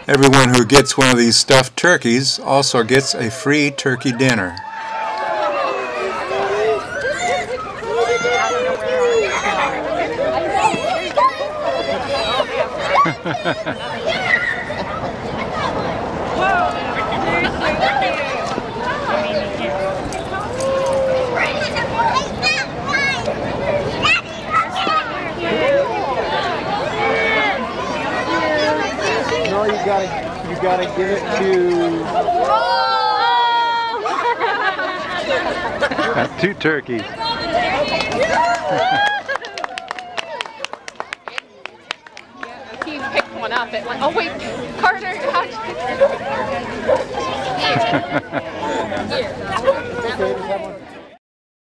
Everyone who gets one of these stuffed turkeys also gets a free turkey dinner. No, you gotta give it to. Got 2 turkeys. He picked one up. It went, oh wait, Carter, how'd you